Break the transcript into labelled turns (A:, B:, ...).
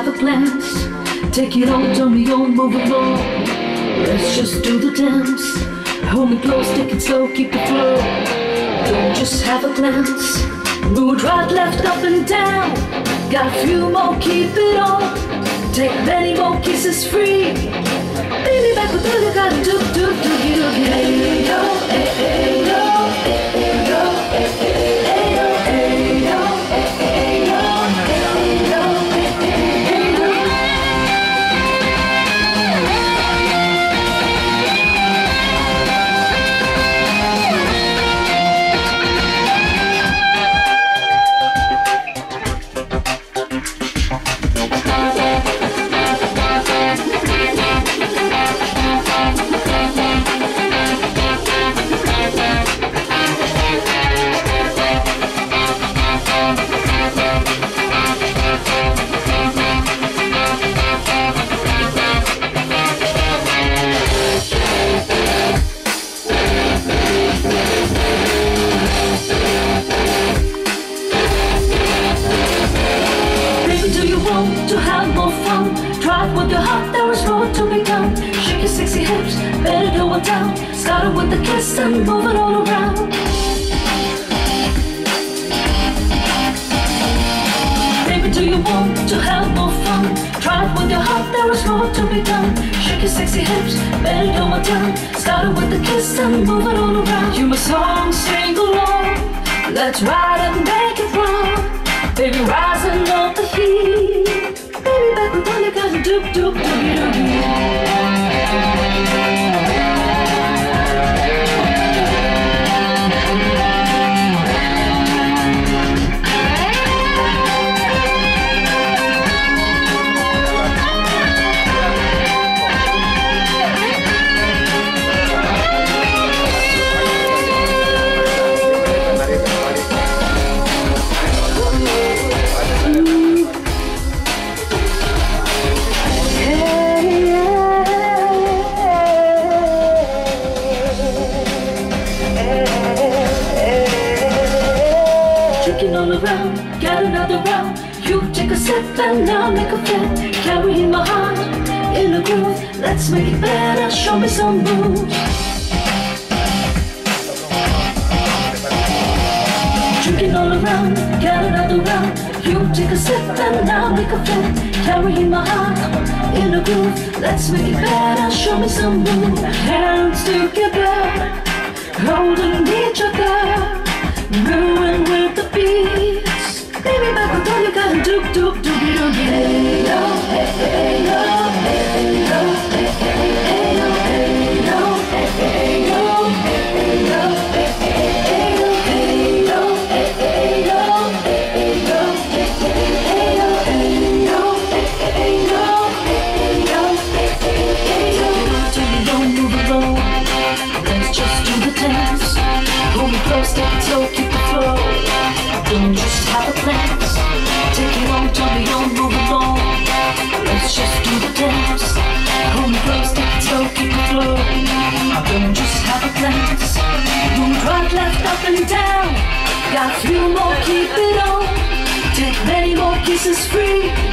A: have a glance. Take it on, turn me on, move along. Let's just do the dance. Hold me close, take it slow, keep it flow. Don't just have a glance. Move right, left, up and down. Got a few more, keep it on. Take many more kisses free. Baby, back with all you gotta do, you. Hey, yo, hey, hey, yo, hey, hey, yo, hey, hey, yo, hey, yo, hey, hey, yo, hey, yo, hey, hey, yo. To have more fun, try it with your heart, there is more to be done. Shake your sexy hips, better do it down. Start with a kiss and move it all around. Baby, do you want to have more fun? Try it with your heart, there is more to be done. Shake your sexy hips, better do it down. Start with a kiss and move it all around. You my song, sing along. Let's ride and make it wrong. Baby, rising up the heat. Baby, back with all you gotta do. All around, get another round. You take a sip and I'll make a fit. Carrying my heart in a groove. Let's make it better, show me some moves. Drinking all around, get another round. You take a sip and I'll make a fit. Carrying my heart in a groove. Let's make it better, show me some moves. Hands together, holding each other. Moving with the beats. Baby, back with all you gotta do. Hey, yo, hey, hey, yo, hey, yo, hey, hey, yo, hey, yo, hey, hey, yo, hey, yo, hey, hey, yo, hey, yo, hey, hey, yo, hey, yo, hey, hey, yo, hey, yo, hey, yo, hey, yo, hey, yo. Till you don't move alone. Let's just do the dance. Hold me close, take it slow, keep it flow. Don't just have a glance. Take it on, turn me on, move along. Let's just do the dance. Hold me close, take it slow, keep it flow. Don't just have a glance. Move right, left, up and down. Got a few more, keep it on. Take many more kisses free.